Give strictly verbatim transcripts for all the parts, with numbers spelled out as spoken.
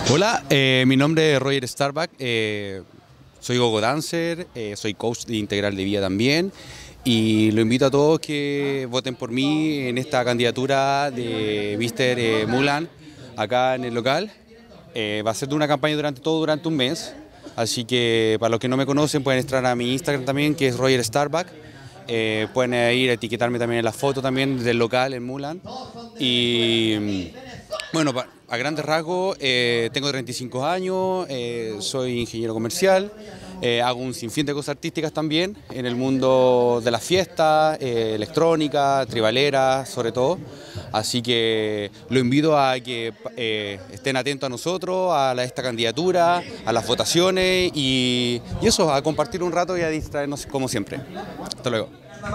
Hola, eh, mi nombre es Roger Starbuck, eh, soy gogo dancer, eh, soy coach de integral de vida también y lo invito a todos que voten por mí en esta candidatura de míster eh, Mulan acá en el local. Eh, va a ser una campaña durante todo durante un mes, así que para los que no me conocen pueden entrar a mi Instagram también, que es Roger Starbuck. Eh, pueden ir a etiquetarme también en la foto también del local en Mulan. Y bueno, a grandes rasgos, eh, tengo treinta y cinco años, eh, soy ingeniero comercial, eh, hago un sinfín de cosas artísticas también en el mundo de las fiestas, eh, electrónica, tribalera, sobre todo. Así que lo invito a que eh, estén atentos a nosotros, a la, esta candidatura, a las votaciones y, y eso, a compartir un rato y a distraernos como siempre. Hasta luego.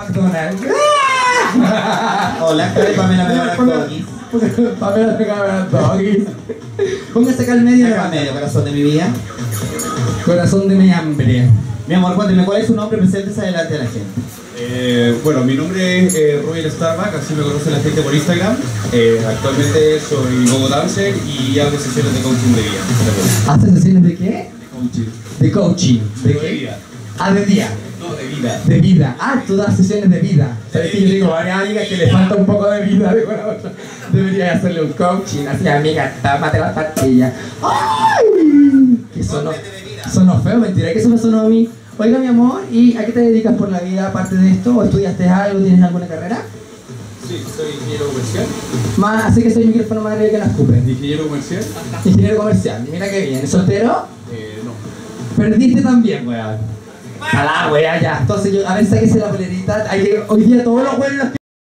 Hola, soy Pamela Pegada Doggies. Pamela Pegada Doggies. Póngase acá al medio. Acá al medio, corazón de mi vida. Corazón de mi hambre. Mi amor, cuénteme, ¿cuál es su nombre? Preséntese adelante de la gente. Eh, bueno, mi nombre es eh, Roger Starbuck, así me conoce la gente por Instagram. Eh, actualmente soy gogo dancer y hago sesiones de coaching de vida. ¿Haces sesiones de qué? De coaching. De coaching. ¿De No, qué? de vida. Ah, de día. No, de vida. De vida. Ah, tú das sesiones de vida. ¿Sabes que yo digo, varias amigas que le falta un poco de vida? Digo, la otra, debería hacerle un coaching. Así, amiga, tápate las pastillas. ¡Ay! Que sonó, sonó feo, mentira, que eso me sonó a mí. Oiga, mi amor, ¿y a qué te dedicas por la vida aparte de esto? ¿O estudiaste algo? ¿Tienes alguna carrera? Sí, soy ingeniero comercial. Más, así que soy micrófono madre que la escupe. ¿Ingeniero comercial? Ingeniero comercial, mira qué bien. ¿Soltero? Eh, no. Perdiste también, weón. A la wea, ya. Entonces, yo, a ver, sáquese la polerita. Hay que, hoy día todos los buenos.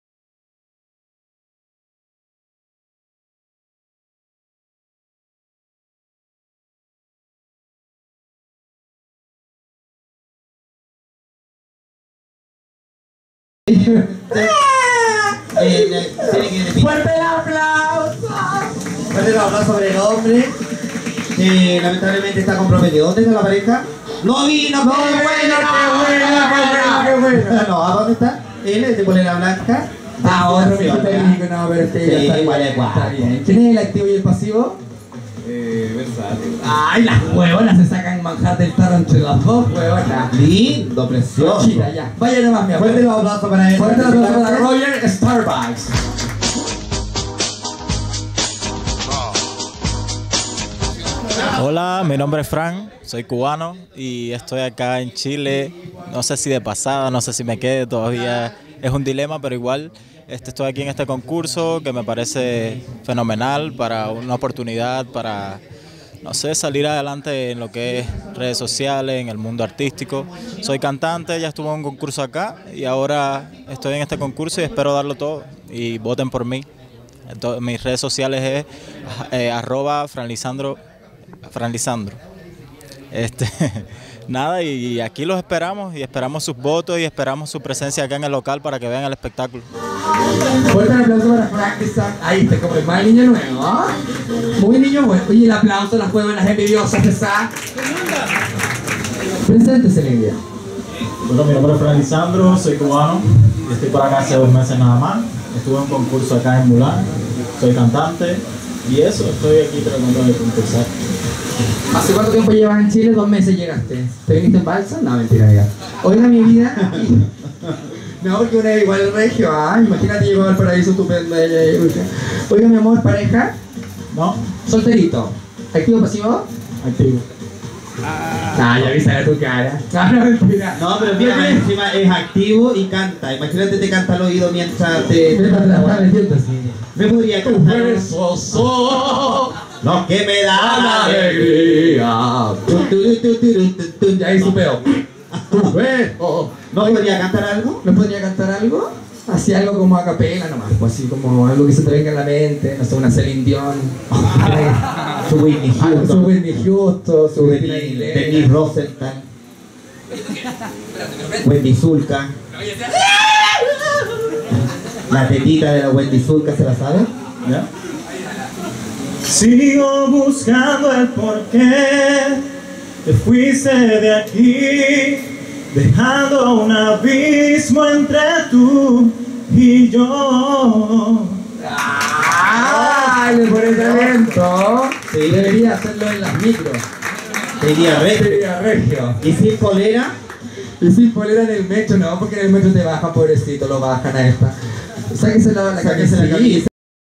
Eh, tiene que decir- ¡Fuerte el aplauso! Fuerte el aplauso sobre el hombre. Que lamentablemente está comprometido. ¿Dónde está la pareja? ¡No vino! ¡No, qué bueno, qué bueno, qué bueno, qué bueno! No, ¿a dónde está? Él es de polera blanca. Ah, otro Sí, mito técnico, no, pero este ya Sí, está igual bien, es guapo. está bien. ¿Quién es el activo y el pasivo? Eh, versátil. Ay, las huevonas se sacan manjar del tarro entre las dos huevonas. Lindo, precioso. Chita, ya. Vaya nomás, mi amor. Fuerte el aplauso para él. Fuerte el aplauso para Roger Starbucks. Hola, mi nombre es Fran, soy cubano y estoy acá en Chile. No sé si de pasada, no sé si me quede, todavía es un dilema, pero igual este, estoy aquí en este concurso que me parece fenomenal para una oportunidad para, no sé, salir adelante en lo que es redes sociales, en el mundo artístico. Soy cantante, ya estuve en un concurso acá y ahora estoy en este concurso y espero darlo todo y voten por mí. Entonces, mis redes sociales es eh, arroba franlisandro. Fran Lisandro. Este, nada, y aquí los esperamos, y esperamos sus votos y esperamos su presencia acá en el local para que vean el espectáculo. Fuerte el aplauso para Frank que está ahí, está como el más niño nuevo, ¿ah? Muy niño bueno. Oye, el aplauso, las huevas, envidiosas, está. Preséntese, Lidia. Bueno, mi nombre es Fran Lisandro, soy cubano y estoy por acá hace dos meses nada más. Estuve en un concurso acá en Mulan, soy cantante y eso, estoy aquí tratando de concursar. ¿Hace cuánto tiempo llevas en Chile? Dos meses llegaste. ¿Te viniste en balsa? No, mentira, ya. Oiga, mi vida. No, porque una es igual el regio, ah, imagínate llevar al paraíso estupendo. Oiga, mi amor, pareja. ¿No? Solterito. ¿Activo o pasivo? Activo. Ah, ya viste a tu cara. Ah, no, mentira. No, pero mira, encima es activo y canta. Imagínate te canta al oído mientras te... Vete atrás, está metiendo así. Me podría cantar. Versoso. Lo que me da la Alegría. Tu, tu, tu, tu, tu, tu, tu. Ya ahí supeo. Tu beso. ¿No podría cantar algo? ¿No podría cantar algo? Así algo como a capela nomás, pues así como algo que se te venga a la mente, no sé, una Celine Dion, Su Whitney algo, su Houston, Whitney Houston, su su Whitney Denise Aguilera. Denise Rosenthal, Wendy Zulka. La tetita de la Wendy Zulka, ¿se la sabe? ¿Ya? Sigo buscando el porqué te fuiste de aquí, dejando un abismo entre tú y yo. ¡Ay, le pone talento! Sí. Debería hacerlo en las micros. Sería regio. Sería regio. ¿Y sin polera? Y sin polera en el metro, no, porque en el metro te bajan, pobrecito, lo bajan a esta. Sáquese la, la Sáquese la camisa. camisa.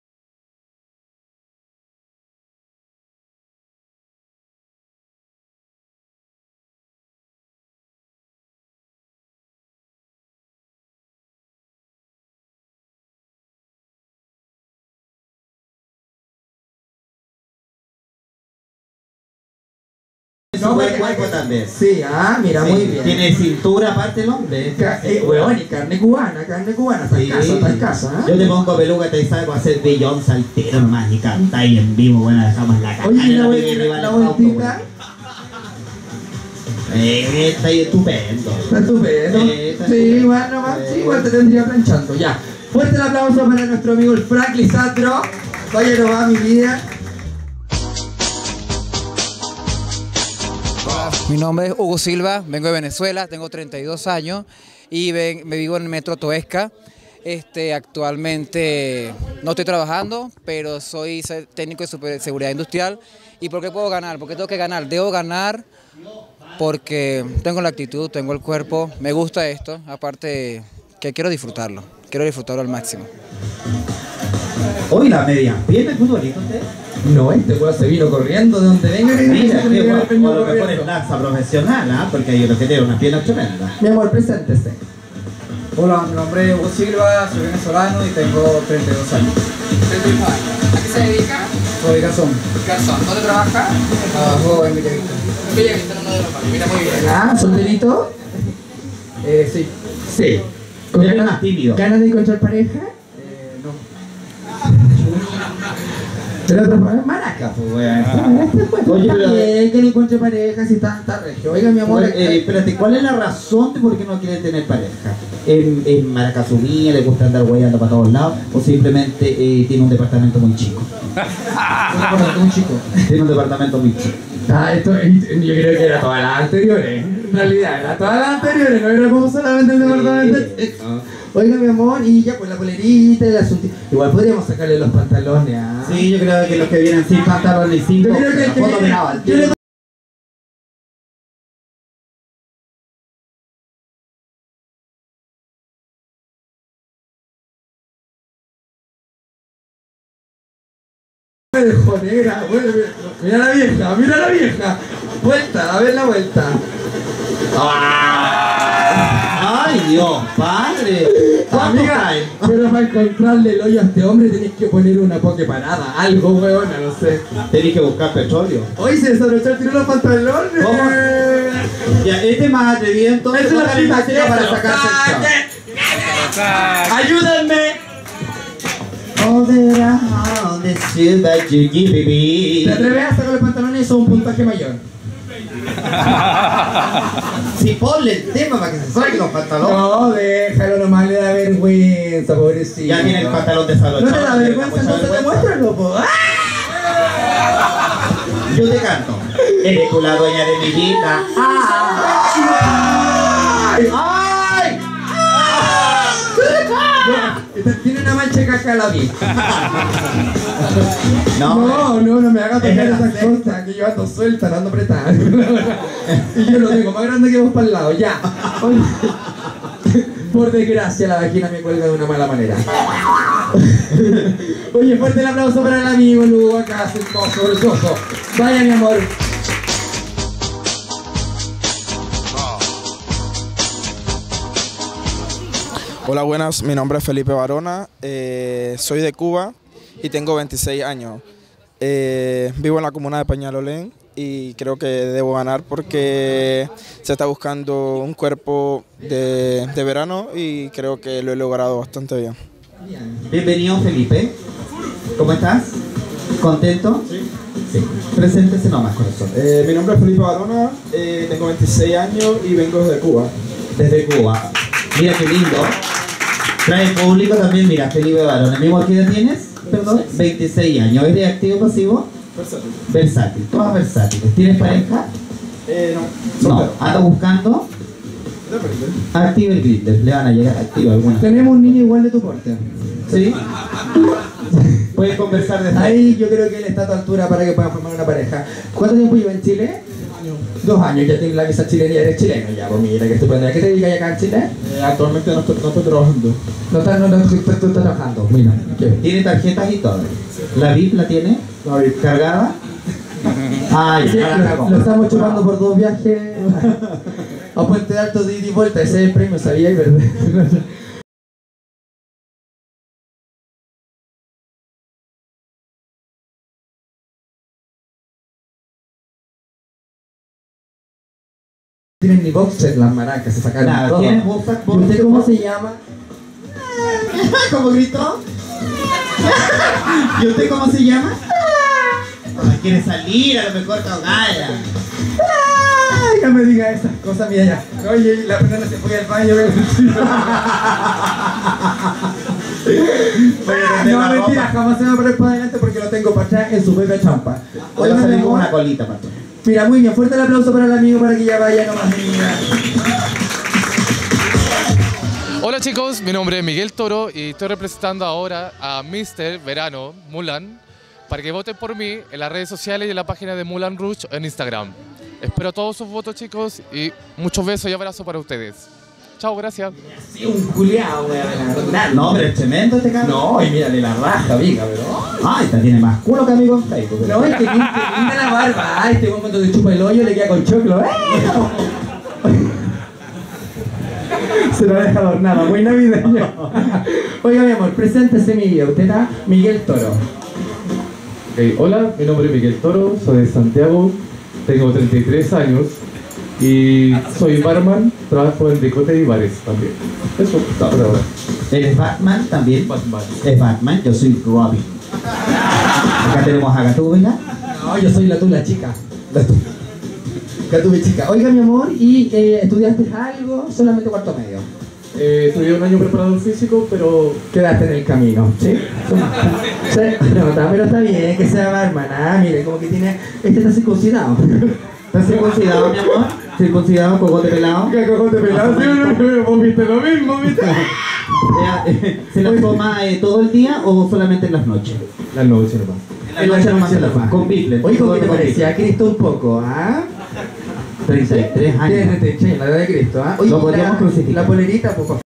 No, buen porque- cuerpo también. Sí, ah, mira, Sí, muy bien. Tiene cintura aparte el hombre. Ca- eh, weón, y carne cubana, carne cubana, está en Sí. casa, está en casa. ¿Ah? Yo te pongo peluca, te salgo a hacer billón saltero nomás y cantáis en vivo, bueno, dejamos la cara. Oye, ¿y la, la vuel- pibe arriba la del auto, vueltita? bueno. Eh, está ahí estupendo. Está estupendo. Sí, está Sí, estupendo. igual nomás, Sí. sí, igual te tendría planchando, ya. Fuerte el aplauso para nuestro amigo el Frank Lisandro. Vaya no va mi vida. Mi nombre es Hugo Silva, vengo de Venezuela, tengo treinta y dos años y ven- me vivo en el Metro Toesca. Este, actualmente no estoy trabajando, pero soy se- técnico de super- seguridad industrial. ¿Y por qué puedo ganar? Porque tengo que ganar. Debo ganar porque tengo la actitud, tengo el cuerpo, me gusta esto, aparte que quiero disfrutarlo, quiero disfrutarlo al máximo. Hoy la media pierna, es futbolista usted. No, este weón se vino corriendo de donde venga. que Mira, se qué vino guapo. corriendo. O lo mejor es laza profesional, ¿ah? Porque hay otros que tienen unas piernas tremendas. Mi amor, preséntese. Hola, mi nombre es Hugo Silva, soy venezolano y tengo treinta y dos años. treinta y dos años. ¿A qué se dedica? Soy garzón, Garzón. ¿Dónde trabaja? trabajo en Villavista. Bellavista, no de Lopa. Mira, muy bien. Ah, ¿solterito? Eh, sí, Sí. Pero eres más tímido. ¿Ganas de encontrar pareja? eh, no. El otro fue maraca, pues weón. Oye, Está pero- bien que no encuentre pareja si está, está regio. Oiga, mi amor. Bueno, eh, espérate, ¿cuál es la razón de por qué no quiere tener pareja? ¿Es, es maracazumía, le gusta andar guayando para todos lados? ¿O simplemente eh, tiene un departamento muy chico? un chico. Tiene un departamento muy chico. Ah, esto, yo creo que era todas las anteriores. En realidad, era todas las anteriores, no era como solamente el departamento. Ah. Oiga, mi amor, y ya pues la polerita, el asunto. Igual podríamos sacarle los pantalones, ¿ah? Sí, yo creo que los que vienen sin pantalones y sin Yo creo que el que foto viene- miraba al yo tiro. Me dejó negra, vuelve. Mira la vieja, mira la vieja. Vuelta, a ver la vuelta. ¡Ay, Dios, padre! ¿Cuánto Amiga, caen? pero para encontrarle el hoyo a este hombre tenés que poner una pokeparada, algo weona, no sé. Tenés que buscar petróleo. Hoy se desabrochó el tiro los pantalones. ¿Cómo? Ya, este es más atrevido entonces. Esa es la Tócale quita música para sacarse el chavo. ¡Ayúdenme! All that I want is you that you give me. ¿Te atreves a sacar los pantalones? Eso es un puntaje mayor. Si ponle el tema para que se saquen los pantalones. No, déjalo nomás, le da vergüenza, pobrecito. Ya tiene el pantalón desabrochado. ¿No te da tiene vergüenza? mucha Entonces vergüenza. demuéstralo, po. ¡Ah! Yo te canto. Eres tú la dueña de mi vida. ¡Ay! ¡Ay! Esta- Tiene una mancha de caca la vi. No, No, no, no me hagas tocar Es esas la cosas, que yo ando suelta, no ando apretada. Y yo lo tengo más grande que vos para el lado, ya. Oye, por desgracia, la vagina me cuelga de una mala manera. Oye, fuerte el aplauso para el amigo Lugo acá, hermoso, precioso. Vaya, mi amor. Hola, buenas, mi nombre es Felipe Barona, eh, soy de Cuba y tengo veintiséis años. Eh, vivo en la comuna de Peñalolén y creo que debo ganar porque se está buscando un cuerpo de, de verano y creo que lo he logrado bastante bien. bienvenido Felipe. ¿Cómo estás? ¿Contento? Sí. Sí. Preséntese nomás, corazón. Eh, mi nombre es Felipe Barona, eh, tengo veintiséis años y vengo desde Cuba. Desde Cuba. Mira qué lindo. Trae público también, mira, Felipe Barón. ¿Amigo qué edad tienes? Perdón. veintiséis años. ¿Eres activo o pasivo? Versátil. Versátil. Todas versátiles. ¿Tienes pareja? Eh, no, No. soltero. ¿Anda buscando? Depende. Activa el Grindr. Le van a llegar activo alguna. Tenemos un niño igual de tu porte. ¿Sí? Pueden conversar desde ahí. Yo creo que él está a tu altura para que puedan formar una pareja. ¿Cuánto tiempo lleva en Chile? Dos años, ya tienes la visa chilena y eres chileno. Ya, pues mira, qué estupendo. ¿A qué te dedicas acá en Chile? Eh, actualmente no estoy, no estoy trabajando. No estás no, no, tú, tú estás trabajando, mira. ¿Qué? Tiene tarjetas y todo. ¿La V I P la tiene? ¿La V I P cargada? Ah, Sí, ya, lo, lo estamos chupando por dos viajes a Puente Alto de ida y vuelta. Ese es el premio, ¿sabía? ¿Verdad? Tienen ni boxer las maracas, se sacaron Nada, todo. ¿tienes boxer? ¿Y usted cómo se llama? ¿Cómo gritó? ¿Y usted cómo se llama? Ay, quiere salir, a lo mejor está ahogada. Ay, no me diga esas cosas, mira ya. Oye, la persona se fue al baño. No, mentira, jamás se me va a poner para adelante porque lo tengo para atrás en su propia champa. Hoy va a salir con una colita, patrón. Mira, muy bien, fuerte el aplauso para el amigo para que ya vaya nomás, niña. Hola chicos, mi nombre es Miguel Toro y estoy representando ahora a míster Verano Mulan para que voten por mí en las redes sociales y en la página de Mulan Rouge en Instagram. Espero todos sus votos, chicos, y muchos besos y abrazos para ustedes. Chao, gracias. Sí, un culiao, weón. No, pero es tremendo este cabrón. No, y mírale la raja, amiga, pero. Ay, esta tiene más culo que amigo en Facebook. No, es que linda la barba. Ay, este weón cuando te chupa el hoyo le queda con choclo. ¡Eh! Se lo deja adornado, muy navideño. Oiga, mi amor, preséntese mi vida. Usted está Miguel Toro. Okay, hola, mi nombre es Miguel Toro, soy de Santiago, tengo treinta y tres años y soy barman, trabajo en discotecas y bares también. Eso, está por ahora. ¿Eres Batman también? Batman. Es Batman, yo soy Robin. Acá tenemos a Gatúbela. No, yo soy la tula chica. La tula. Gatúbela chica. Oiga, mi amor, ¿y eh, estudiaste algo? Solamente cuarto medio. Eh, estudié un año preparador físico, pero quedaste en el camino, ¿sí? ¿Sí? No, pero está bien que sea barman. Ah, mire, como que tiene. Este está circuncidado. ¿Estás circuncidado, mi amor? ¿Circuncidado, cocote pelado? ¿Qué cocote pelado? Sí, vos viste lo mismo, ¿viste? ¿Se la toma eh, todo el día o solamente en las noches? la noche nomás. En la noche nomás se la toma. Con bifle. Oye, ¿cómo te parecía Cristo un poco, ah? treinta y tres años. Tiene treinta y tres, la edad de Cristo, ¿ah? Oye, lo podríamos la, crucificar. La polerita, poco.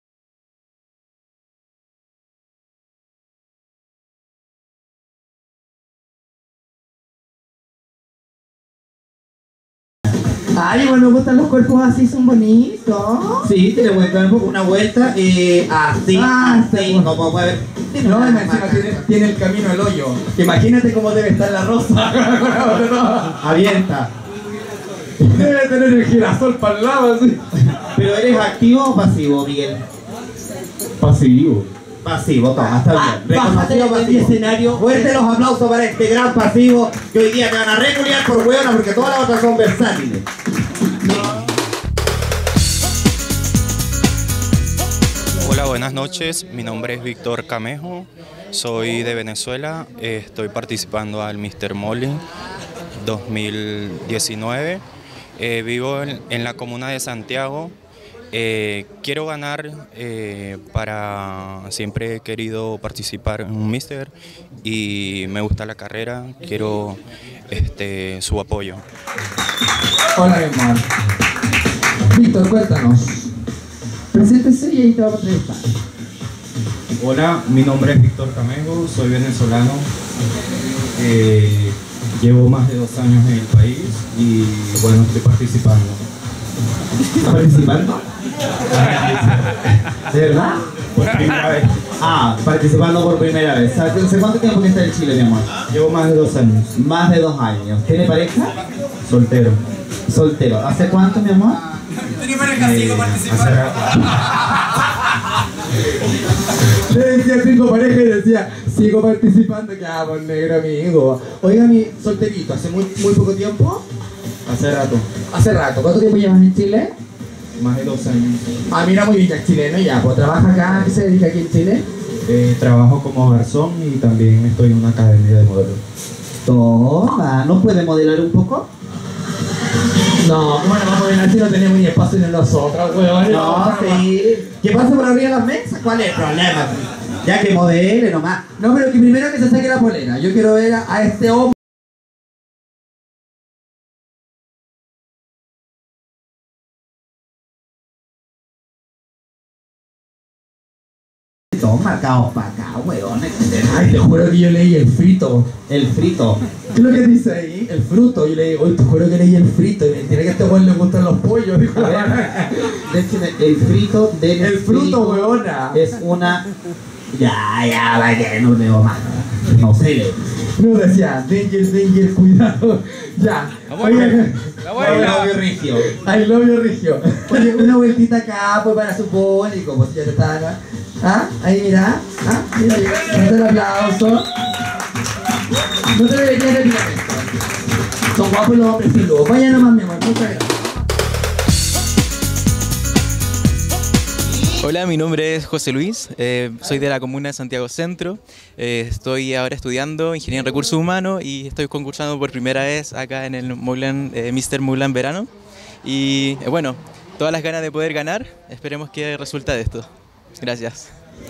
Ay, bueno, me gustan los cuerpos así, son bonitos. Sí, te le voy a dar una vuelta eh, así, Ah, así, sí. como puede ver. No, encima tiene, tiene el camino al hoyo. Imagínate cómo debe estar la rosa. Abierta. Debe tener el girasol para el lado así. ¿Pero eres activo o pasivo, Miguel? Pasivo. Pasivo, toma, está bien. Bájate Reconocido de mi pasivo. escenario. Fuerte los aplausos para este gran pasivo que hoy día te van a reculiar por huevona porque todas las otras son versátiles. Hola, buenas noches. Mi nombre es Víctor Camejo. Soy de Venezuela. Eh, Estoy participando al míster Molin dos mil diecinueve. Eh, vivo en, en la comuna de Santiago. Eh, quiero ganar eh, para... Siempre he querido participar en un míster y me gusta la carrera. Quiero este, su apoyo. Hola, mi amor. Víctor, cuéntanos. Preséntese y ahí te vamos a entrevistar. Hola, mi nombre es Víctor Camejo, soy venezolano. Eh, llevo más de dos años en el país y bueno, estoy participando. ¿Participando? ¿De verdad? Por primera vez. Ah, participando por primera vez. ¿Hace cuánto tiempo que está en Chile, mi amor? Llevo más de dos años. Más de dos años. ¿Tiene pareja? Soltero. Soltero. ¿Hace cuánto, mi amor? ¿Tiene pareja? Sigo Hace rato. Le decía tengo pareja y decía sigo participando. Que ah, por negro amigo. Oiga, mi solterito, ¿hace muy, muy poco tiempo? Hace rato. Hace rato. ¿Cuánto tiempo llevas en Chile? Más de dos años. Ah, mira, muy bien, ya es chileno ya. Pues trabaja acá, ¿qué se dedica aquí en Chile? Eh, trabajo como garzón y también estoy en una academia de modelo. Toma, ¿no puede modelar un poco? No, bueno, vamos a ver si no tenemos ni espacio ni nosotros, weón. No, sí. ¿Qué pasa por arriba de las mesas? ¿Cuál es el problema? Ya que modele nomás. No, pero que primero que se saque la polera. Yo quiero ver a, a este hombre. Todos marcados para acá, weón. Ay, te juro que yo leí el frito. El frito. ¿Qué es lo que dice ahí? El fruto. Yo leí, oye, te juro que leí el frito. Y me enteré que a este weón le gustan los pollos. Dijo, el frito del El fruto, weona. Es una... Ya, ya, vaya, no leo más. No sé. No decía, danger, danger, cuidado. Ya. Oye, la buena. I Rigio. I love you, Rigio. Oye, una vueltita acá, pues para su público, pues ya te está. ¿Ah? Ahí mira. ¿Ah? Mira, mira. Date el aplauso. No te deberías de mirar esto. Son guapos los hombres filudos. Vaya nomás, mi amor. Muchas gracias. Hola, mi nombre es José Luis, eh, soy de la comuna de Santiago Centro, eh, estoy ahora estudiando Ingeniería en Recursos Humanos y estoy concursando por primera vez acá en el Mulan, eh, míster Mulan Verano y eh, bueno, todas las ganas de poder ganar, esperemos que resulta de esto. Gracias.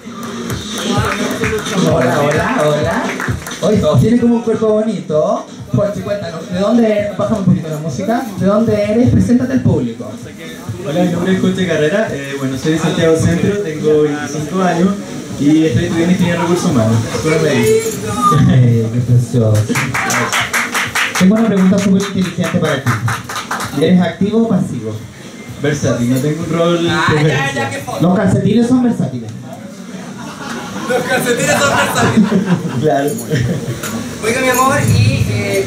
Hola, hola, hola. Oye, todos tienen como un cuerpo bonito. Pues cuéntanos, ¿de dónde eres? Bájame un poquito la música. ¿De dónde eres? Preséntate al público. Hola, mi nombre es José Carrera, eh, bueno, soy de Santiago Centro, tengo veinticinco años y estoy estudiando Ingeniería en Recursos Humanos. Eh, qué precioso. Tengo una pregunta súper inteligente para ti. ¿Eres activo o pasivo? Versátil, no tengo un rol preferencial. Los calcetines son versátiles. Los calcetines son versátiles. Claro. Oiga, mi amor, y eh,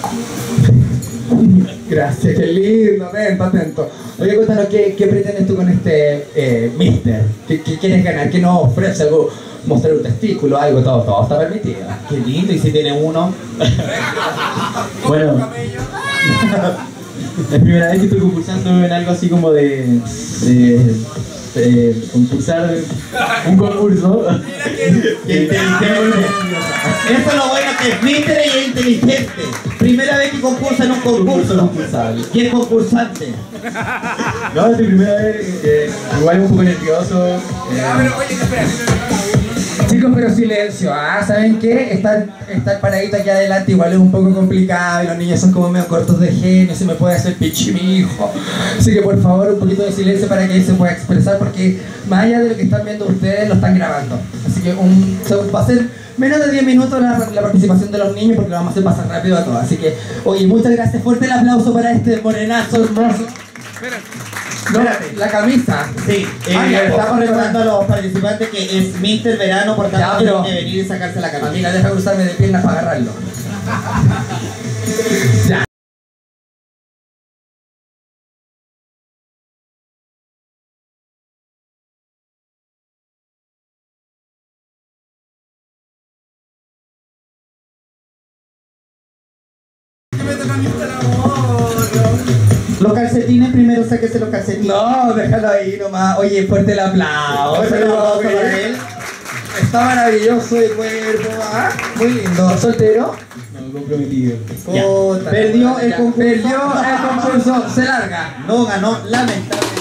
gracias, qué lindo, ven, está atento. Oye, cuéntanos, ¿qué, qué pretendes tú con este eh, mister? ¿Qué, ¿Qué quieres ganar? ¿Qué nos ofrece? ¿Algo? ¿Mostrar un testículo? Algo, todo, todo está permitido. Qué lindo, y si tiene uno. Bueno, es primera vez que estoy concursando en algo así como de... de Eh, concursar un concurso. Qué inteligente. Eso es lo bueno, que es mister y es inteligente. Primera vez que concursa en un concurso. ¿Quién es concursante? No, es mi primera vez, eh, igual es un poco nervioso. Eh, Chicos, pero silencio, ¿ah? ¿Saben qué? Estar, estar paradito aquí adelante igual es un poco complicado y los niños son como medio cortos de genio, se me puede hacer pichi mi hijo. Así que por favor un poquito de silencio para que él se pueda expresar porque más allá de lo que están viendo ustedes, lo están grabando. Así que un, va a ser menos de diez minutos la, la participación de los niños porque lo vamos a hacer pasar rápido a todos. Así que, oye, muchas gracias, fuerte el aplauso para este morenazo hermoso. No, la camisa. Sí, eh, ah, ya, estamos recordando a los participantes que es mister Verano, por tanto tienen que venir y sacarse la camisa. Amiga, deja cruzarme de piernas para agarrarlo. Ya. Los calcetines, primero sáquese los calcetines. No, déjalo ahí nomás. Oye, fuerte el aplauso. Fuerte el aplauso para él. Está maravilloso el cuerpo, ¿ah? Muy lindo. ¿Soltero? No, comprometido. Puta, perdió el concurso. Perdió el concurso. Se larga. No ganó, lamentablemente.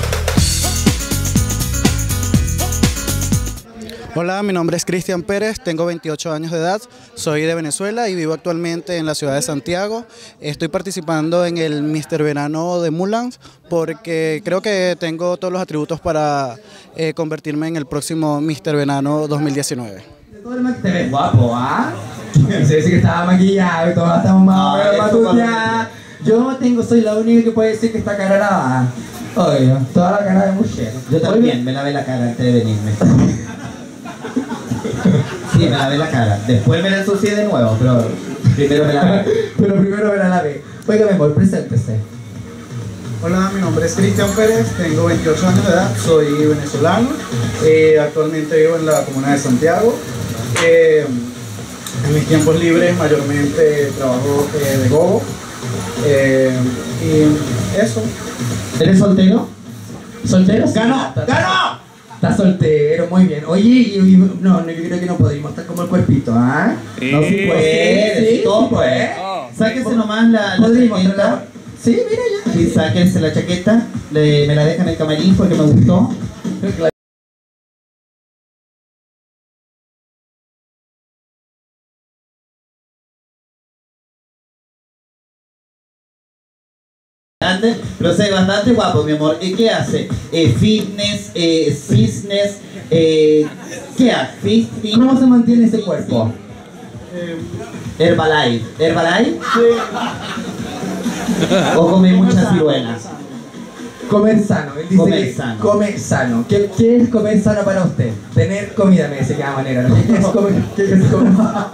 Hola, mi nombre es Cristian Pérez, tengo veintiocho años de edad, soy de Venezuela y vivo actualmente en la ciudad de Santiago. Estoy participando en el míster Verano de Mulan porque creo que tengo todos los atributos para eh, convertirme en el próximo míster Verano dos mil diecinueve. Te ves guapo, ¿ah? Se dice que estaba maquillado y todos estamos más o menos matuteados. Yo tengo, soy la única que puede decir que está cara lavada. Oye, toda la cara de mujer. Yo también me lavé la cara antes de venirme. Sí, me lavé la cara. Después me la ensucié de nuevo, pero primero me la lavé. Pero primero me la lavé. Oiga, mi amor, preséntese. Hola, mi nombre es Cristian Pérez, tengo veintiocho años de edad, soy venezolano, eh, actualmente vivo en la comuna de Santiago. Eh, en mis tiempos libres mayormente trabajo eh, de gogo. Eh, y eso. ¿Eres soltero? ¿Soltero? ¡Ganó! ¡Ganó! Está soltero, muy bien. Oye, y, y, no, no, yo creo que no podemos estar como el cuerpito, ¿ah? Sí, no, sí puede, sí, todo puede. Sáquense nomás la, la chaqueta. Sí, mira ya. Sí, sáquense la chaqueta, le, me la dejan en el camarín porque me gustó. bastante, pero se ve bastante guapo, mi amor. ¿Y qué hace? Eh, fitness, eh, cisnes, eh, ¿qué hace? Fitness. ¿Cómo se mantiene ese cuerpo? Herbalife. ¿Herbalife? ¿O come muchas ciruelas? Comer sano, él dice Comer que sano. Comer sano. ¿Qué, ¿Qué es comer sano para usted? Tener comida, me dice que de manera, ¿no? ¿Qué es comer? ¿Qué es comer?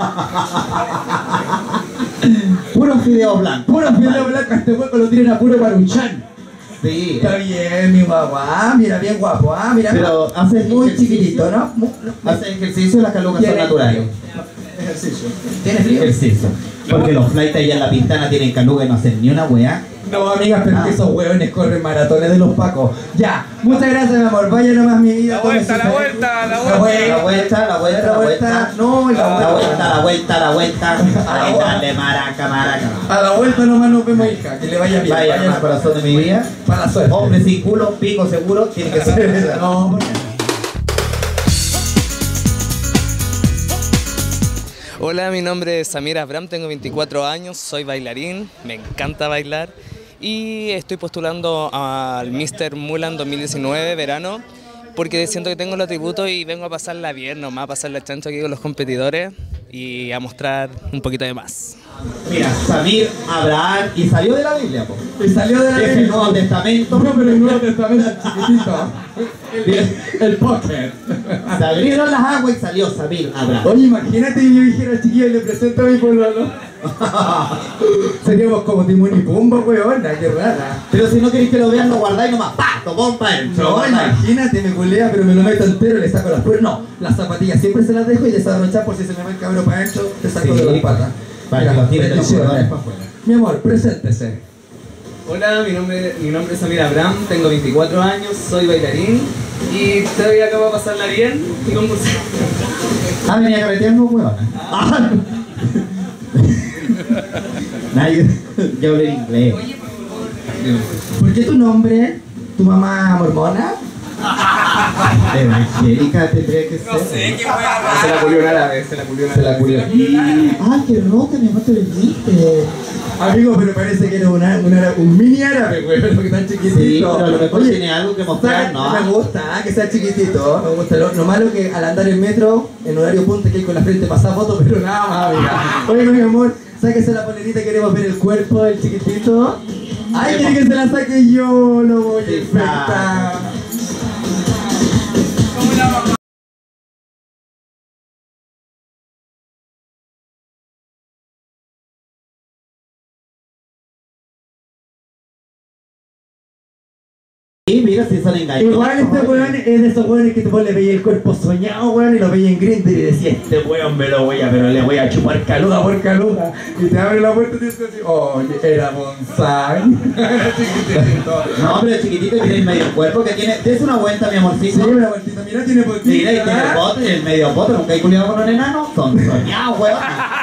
Puro fideo blanco. Puro fideo blanco, este hueco lo tienen a puro maruchan. Sí. Está bien, mi guagua. Ah, mira, bien guapo. Ah, mira. Pero hace muy ejercicio, chiquitito, ¿no? Muy, no. Hace ejercicio, las calugas son ¿Tiene naturales. frío? Ejercicio. ¿Tiene frío? Ejercicio. Porque los flights allá en la pintana tienen caluga y no hacen ni una weá. No, amigas, pero Ah. que esos hueones corren maratones de los pacos. Ya, muchas gracias, mi amor. Vaya nomás, mi vida. La vuelta, la vuelta, la La vuelta, la vuelta, la vuelta, la vuelta. No, la La vuelta. vuelta, la vuelta, la vuelta. Ahí dale, maraca, maraca. A la vuelta nomás nos vemos, hija. Que le vaya bien. Vaya, Vaya, más corazón de mi vida. para la suerte. Hombre sin culo, pico seguro, tiene que ser. No, porque... Hola, mi nombre es Samir Abram, tengo veinticuatro años, soy bailarín, me encanta bailar y estoy postulando al míster Mulan dos mil diecinueve verano porque siento que tengo los atributos y vengo a pasarla bien, nomás a pasar la chancha aquí con los competidores y a mostrar un poquito de más. Mira, Samir, Abraham, y salió de la Biblia, po. Y salió de la Es el Biblia. Nuevo Testamento. No, pero el Nuevo Testamento es chiquitito. El, el pocket. Se abrieron las aguas y salió Samir, Abraham. Oye, imagínate que yo dijera chiquillo y le presento a mi pololo. Seríamos como Timón y Pumba, weona, qué rara. Pero si no queréis que lo vean, lo guardáis nomás. ¡Pah! Tomón para él. No, imagínate, me culea, pero me lo meto entero y le saco las puertas. No, las zapatillas siempre se las dejo y desabrochar por si se me va el cabrón para adentro, te saco Sí, de las patas. para que los tires de los bendiciones. cordones para afuera. Mi amor, preséntese. Hola, mi nombre, mi nombre es Samir Abram, tengo veinticuatro años, soy bailarín y estoy acá para pasarla bien y concursar. Ah, venía carreteando, huevona. Ah. Nadie, yo hablé en inglés. ¿Por qué tu nombre? ¿Tu mamá mormona? Evangélica tendría que ser. No sé, qué wea. Se la culió en árabe, se la culió en árabe. Se la culió. Ah, qué roca, mi mamá te lo dijiste. Amigo, pero parece que era una, un, árabe- un mini árabe, güey, porque tan chiquitito. Sí, pero a lo mejor Oye, tiene algo que mostrar, ¿sabes? ¿no? Me gusta, ah, que sea chiquitito. Me gusta. Lo, lo malo que al andar en metro, en horario punta, que hay con la frente pasada foto, pero nada más, amiga. Oye, mi amor, sáquese la polerita, queremos ver el cuerpo del chiquitito. Ay, quiere que se la saque yo, lo voy a infectar. Sí, mira, si son engañosos. Igual este weón es de esos weones que tú le veías el cuerpo soñado, weón, y lo veías en Grindr y decía, este weón me lo voy a, pero le voy a chupar caluga por caluga. Y te abre la puerta y te dice así, oye, era bonsai. Era chiquitito. No, pero chiquitito tiene el medio cuerpo que tiene. Es una vuelta, mi amorcito. Sí, una vueltita, mira, tiene poquito. Mira, y tiene el bote y el medio bote. Nunca hay culiado con un enano. Son soñados, weón.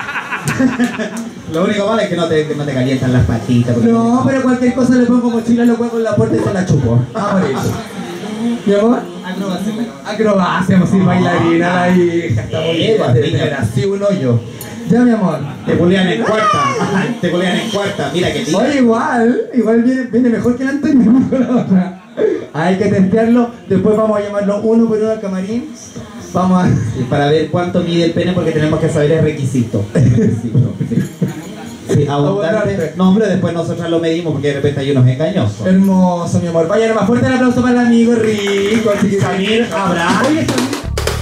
Lo único malo es que no te, que no te calientan las patitas. porque- No, pero cualquier cosa le pongo mochila, lo cuelgo en la puerta y se la chupo. Ah, por eso. ¿Mi amor? Acrobacia. Acrobacia, pues sí, bailarina la hija. Está muy bien, pues, debe niña. tener así un hoyo. Ya, mi amor. Te culean en cuarta. Te culean en cuarta. Mira que lindo. Oye, igual, igual viene, viene mejor que el anterior con la otra. Hay que testearlo, después vamos a llamarlo uno por uno al camarín. Vamos a... Y para ver cuánto mide el pene, porque tenemos que saber el requisito. El requisito, sí. Sí, abundante. No, hombre, después nosotros lo medimos porque de repente hay unos engañosos. Hermoso, mi amor. Vaya, más fuerte el aplauso para el amigo rico. Samir Abraham. Oye, Samir.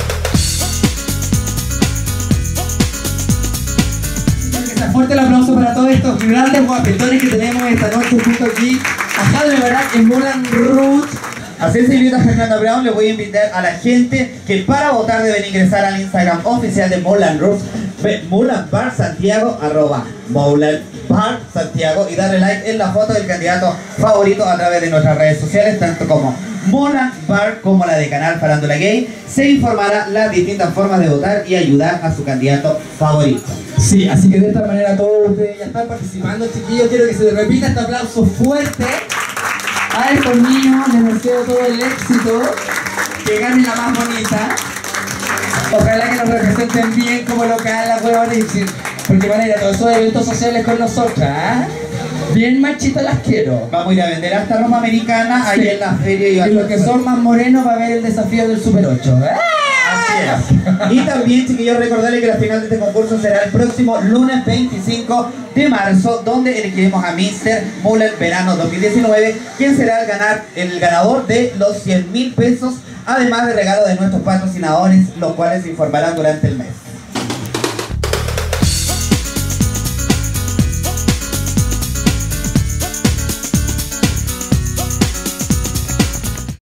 Fuerte el aplauso para todos estos grandes guapetones que tenemos esta noche junto aquí a Jaime Barak en Mulan Rouge. Así se invita a Fernando Brown, le voy a invitar a la gente que para votar deben ingresar al Instagram oficial de Mulan Rouge, Mulan Bar Santiago, arroba Mulan Bar Santiago, y darle like en la foto del candidato favorito a través de nuestras redes sociales, tanto como Mulan Bar como la de Canal Farándula Gay. Se informará las distintas formas de votar y ayudar a su candidato favorito. Sí, así que de esta manera todos ustedes ya están participando, chiquillos. Quiero que se repita este aplauso fuerte a estos niños. Les deseo todo el éxito, que ganen la más bonita. Ojalá que nos representen bien como local, la huevona, porque van a ir a todos esos eventos sociales con nosotras, ¿eh? bien machitas las quiero. Vamos a ir a vender hasta Roma Americana, ahí Sí. en la feria. Y los que son más morenos va a ver el desafío del Super ocho. Así es. Y también, chiquillos, recordarles que la final de este concurso será el próximo lunes veinticinco de marzo, donde elegiremos a míster Mulan Verano dos mil diecinueve, quien será el, ganar, el ganador de los cien mil pesos, además de regalo de nuestros patrocinadores, los cuales se informarán durante el mes.